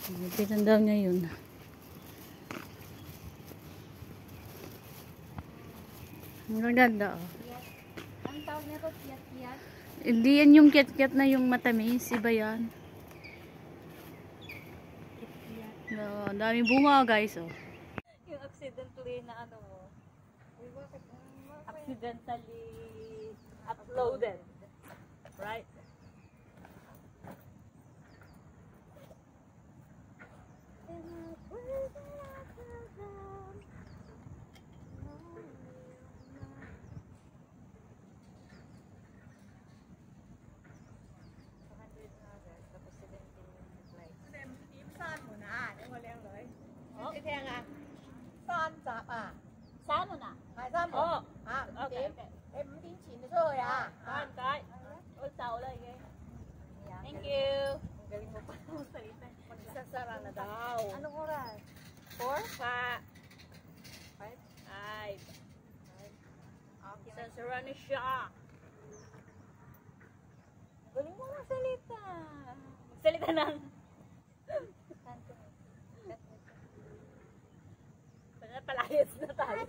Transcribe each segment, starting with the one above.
Pitan daw niya yun. Ang ganda oh. Ang tawag nito, kiyat-kiyat? Hindi yan yung kiyat-kiyat na yung matamis. Iba yan. No, daming bunga guys oh. Yung accidentally na ano mo. Accidentally uploaded. Right? Saan mo na? Yung wala yung loy. Ito yung nga. Saan sa pa? Saan mo na? Ay, saan mo? Oh. Ah, Okay. em tin chin na soy ah. Saan kay? Ul sao lang eh. Thank you. Ang galing mo pa magsalita. Magsasara na daw. Anong oras? 4? Pa. 5? Ay. Okay. Sasara na siya. Galing mo magsalita. Magsalita ng. Pinalayas na tayo.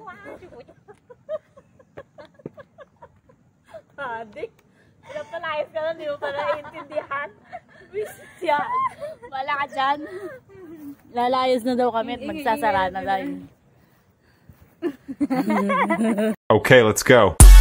Adik. Pinalayas ka lang, di mo pa naiintindihan. Visit yan. Wala ka dyan. Lalayas na daw kami at magsasara na lang. Okay, let's go.